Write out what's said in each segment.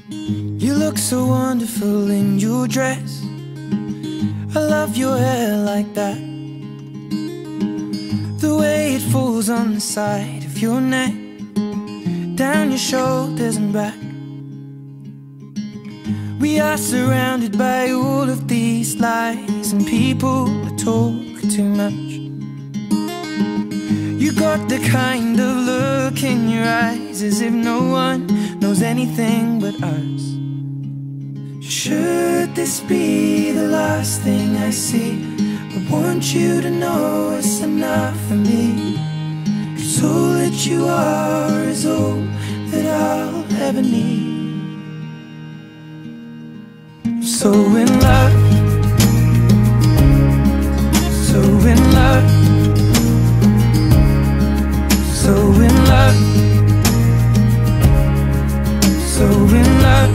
You look so wonderful in your dress. I love your hair like that, the way it falls on the side of your neck, down your shoulders and back. We are surrounded by all of these lies, and people that talk too much. You got the kind of look in your eyes as if no one knows anything but us. Should this be the last thing I see, I want you to know it's enough for me. 'Cause all that you are is all that I'll ever need. So in love, so in love, so in love, so in love.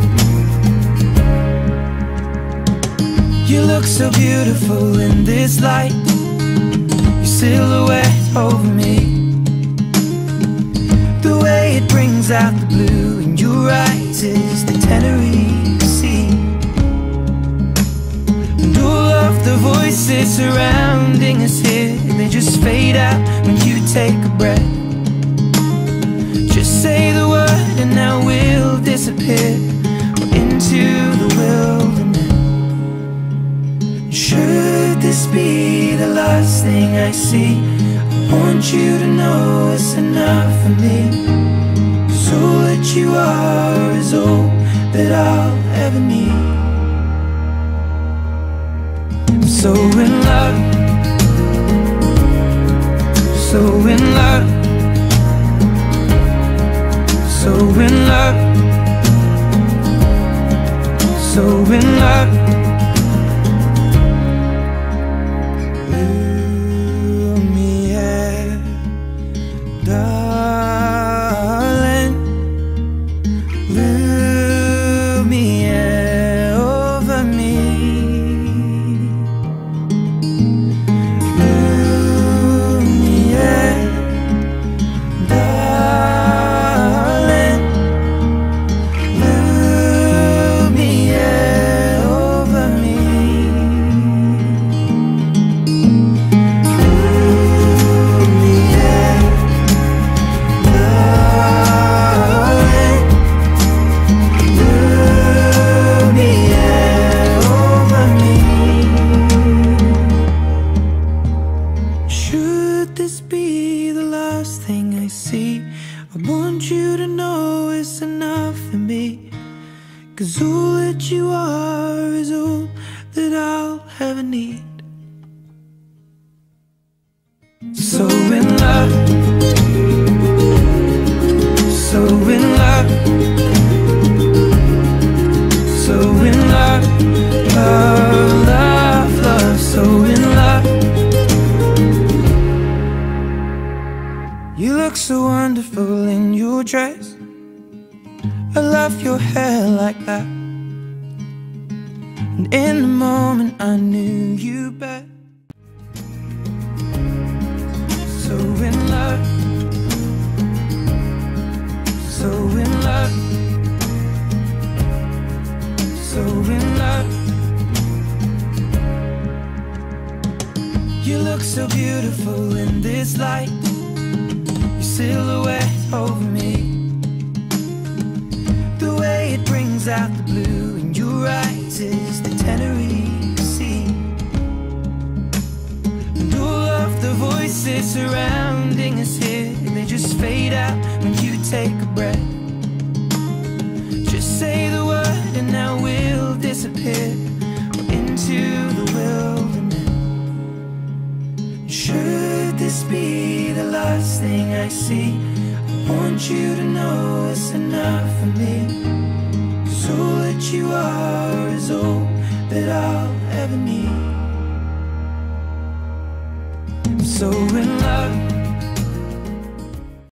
You look so beautiful in this light, your silhouette over me, the way it brings out the blue in your eyes is the Tenerife Sea. And all of the voices surrounding us here, they just fade out when you take a breath. Just say the word and now we'll disappear into the wilderness. Should this be the last thing I see, I want you to know it's enough for me. 'Cause all that you are is all that I'll ever need. So in love, so in love, so in love, so in love. Darling, Lumiere over me, Lumiere, darling, Lumiere over me. Should this be the last thing I see, I want you to know it's enough for me. 'Cause all that you are is all that I'll ever need. So in love, so in love, so in love, love, love, love, so in love. You look so wonderful in your dress. I love your hair like that. And in the moment I knew you better. So in love, so in love, so in love. You look so beautiful in this light, silhouette over me, the way it brings out the blue in your eyes is the Tenerife Sea. And all of the voices surrounding us here, they just fade out when you take a breath. Just say the word and now we'll disappear into the wilderness. Should this be the last thing I see, I want you to know it's enough for me. 'Cause all that you are is all that I'll ever need. So in love,